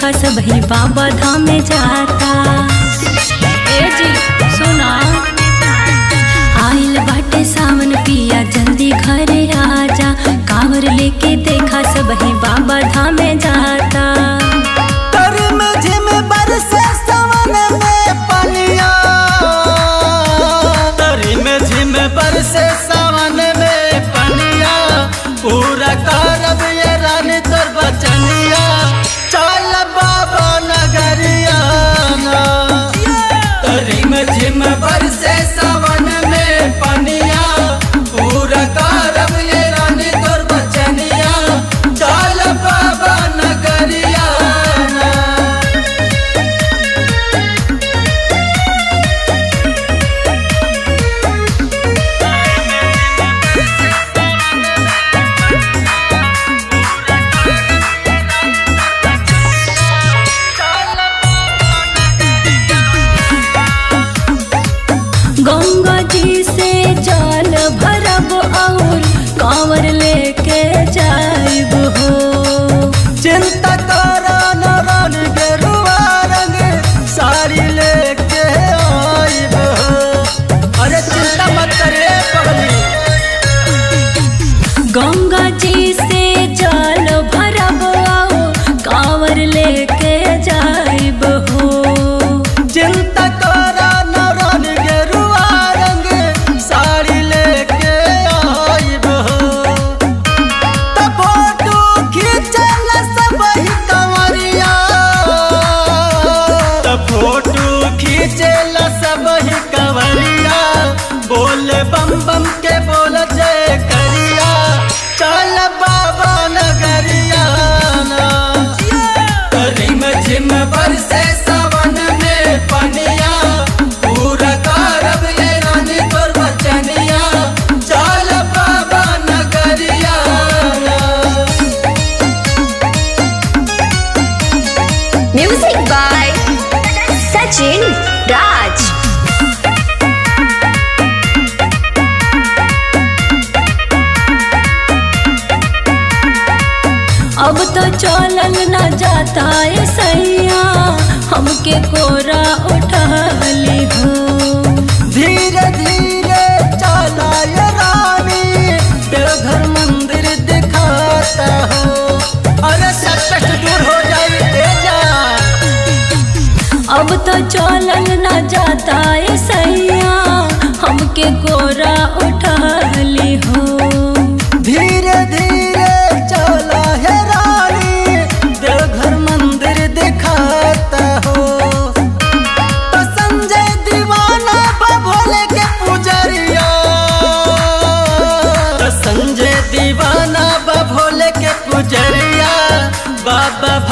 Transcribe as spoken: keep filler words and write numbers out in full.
देखा सब ही बाबा धाम में जाता। ए जी सुना, आइल बाटे सावन पिया जल्दी घरे आजा, कांवर लेके देखा सब ही बाबा धाम में जाता। से सावन में पनिया पूरा करब ये रानी तोर बचनिया, चल बाबा नगरिया रिम झिम बरसे सावन में पनिया पूरा करब ये रानी तोर बचनिया, चल बाबा नगरिया। गंगा जी से जल भरब और कांवर लेके जाइब हो। चिंता करा न रानी गेरुआ रंग साड़ी लेके आइब हो। अरे चिंता मत करे पगली। गंगा जी से जल भरब और कांवर लेके जाइब हो। चिंता करा न रानी गेरुआ रंग साड़ी लेके आइब हो। तब फोटो खींचल सब ही कंवरिया, तब फोटो खींचल सब ही कंवरिया, बोले बम बम के बोल जय करिया, चल बाबा नगरिया रिम झिम बरसे सावन में पनिया पूरा करब ये रानी तोर बचनिया, चल बाबा नगरिया। Music by Sachin Raj. अब तो चलल न जाता है सैया, हमके कोरा उठा ली हो। धीरे धीरे चला ये रानी, देवघर मंदिर दिखाता हो। अरे सब कष्ट दूर हो जाए जा। अब तो चलल न जाता है सैया, हमके कोरा उठा ली हो। धीरे धीरे चला है रानी, देवघर मंदिर दिखाता हो। तो संजय दीवाना भोले के पुजरिया, तो संजय दीवाना भोले के पुजरिया, बाबा